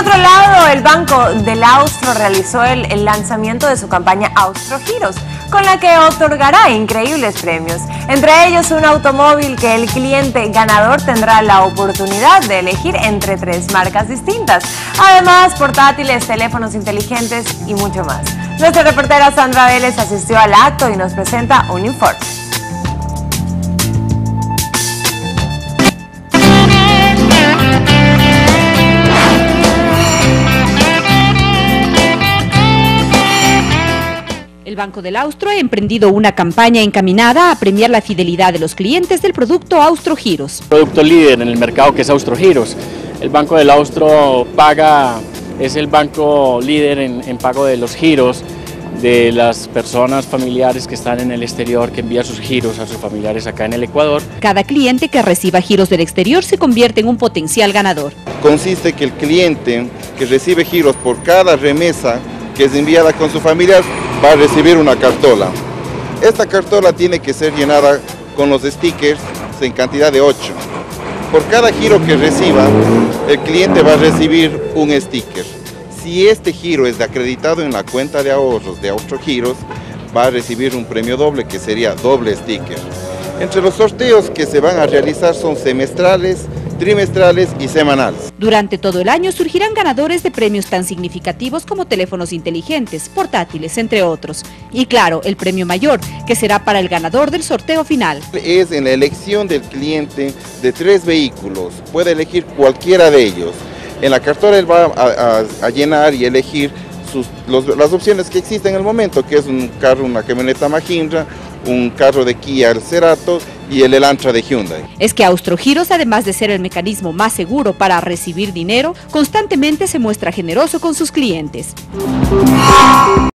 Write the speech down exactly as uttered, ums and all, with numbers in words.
otro lado, el Banco del Austro realizó el, el lanzamiento de su campaña Austro Giros, con la que otorgará increíbles premios. Entre ellos, un automóvil que el cliente ganador tendrá la oportunidad de elegir entre tres marcas distintas. Además, portátiles, teléfonos inteligentes y mucho más. Nuestra reportera Sandra Vélez asistió al acto y nos presenta un informe. El Banco del Austro ha emprendido una campaña encaminada a premiar la fidelidad de los clientes del producto Austro Giros. Producto líder en el mercado que es Austro Giros. El Banco del Austro paga, es el banco líder en, en pago de los giros de las personas familiares que están en el exterior, que envía sus giros a sus familiares acá en el Ecuador. Cada cliente que reciba giros del exterior se convierte en un potencial ganador. Consiste que el cliente que recibe giros por cada remesa que es enviada con su familiar va a recibir una cartola. Esta cartola tiene que ser llenada con los stickers en cantidad de ocho. Por cada giro que reciba, el cliente va a recibir un sticker. Si este giro es acreditado en la cuenta de ahorros de Austro Giros, va a recibir un premio doble, que sería doble sticker. Entre los sorteos que se van a realizar son semestrales, trimestrales y semanales. Durante todo el año surgirán ganadores de premios tan significativos como teléfonos inteligentes, portátiles, entre otros. Y claro, el premio mayor, que será para el ganador del sorteo final. Es en la elección del cliente de tres vehículos, puede elegir cualquiera de ellos. En la cartola él va a, a, a llenar y elegir sus, los, las opciones que existen en el momento, que es un carro, una camioneta Mahindra, un carro de Kia, el Cerato, y el Elantra de Hyundai. Es que Austro Giros, además de ser el mecanismo más seguro para recibir dinero, constantemente se muestra generoso con sus clientes.